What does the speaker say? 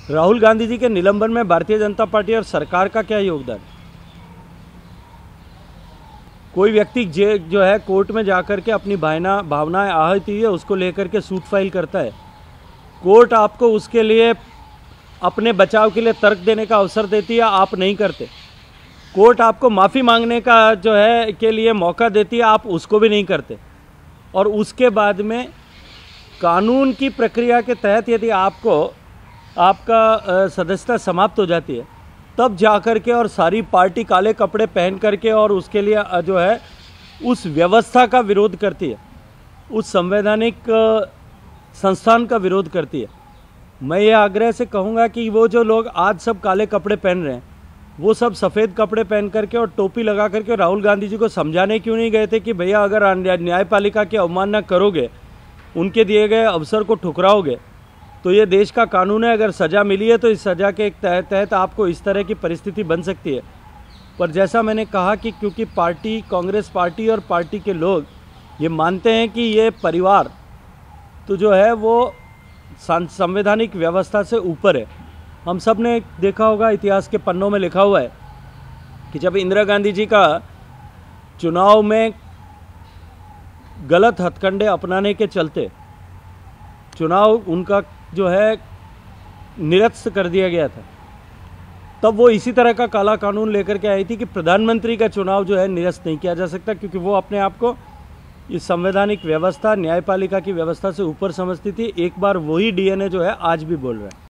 राहुल गांधी जी के निलंबन में भारतीय जनता पार्टी और सरकार का क्या योगदान? कोई व्यक्ति जो है कोर्ट में जाकर के अपनी भावनाएं आहत हुई है उसको लेकर के सूट फाइल करता है। कोर्ट आपको उसके लिए अपने बचाव के लिए तर्क देने का अवसर देती है, आप नहीं करते। कोर्ट आपको माफ़ी मांगने का जो है के लिए मौका देती है, आप उसको भी नहीं करते। और उसके बाद में कानून की प्रक्रिया के तहत यदि आपका सदस्यता समाप्त हो जाती है तब जाकर के और सारी पार्टी काले कपड़े पहन करके और उसके लिए जो है उस व्यवस्था का विरोध करती है, उस संवैधानिक संस्थान का विरोध करती है। मैं ये आग्रह से कहूँगा कि वो जो लोग आज सब काले कपड़े पहन रहे हैं वो सब सफ़ेद कपड़े पहन करके और टोपी लगा करके राहुल गांधी जी को समझाने क्यों नहीं गए थे कि भैया अगर न्यायपालिका की अवमानना करोगे, उनके दिए गए अवसर को ठुकराओगे तो ये देश का कानून है, अगर सज़ा मिली है तो इस सज़ा के तहत आपको इस तरह की परिस्थिति बन सकती है। पर जैसा मैंने कहा कि क्योंकि पार्टी, कांग्रेस पार्टी और पार्टी के लोग ये मानते हैं कि ये परिवार तो जो है वो संवैधानिक व्यवस्था से ऊपर है। हम सब ने देखा होगा, इतिहास के पन्नों में लिखा हुआ है कि जब इंदिरा गांधी जी का चुनाव में गलत हथकंडे अपनाने के चलते चुनाव उनका जो है निरस्त कर दिया गया था, तब वो इसी तरह का काला कानून लेकर के आई थी कि प्रधानमंत्री का चुनाव जो है निरस्त नहीं किया जा सकता, क्योंकि वो अपने आप को इस संवैधानिक व्यवस्था, न्यायपालिका की व्यवस्था से ऊपर समझती थी। एक बार वही डीएनए जो है आज भी बोल रहा है।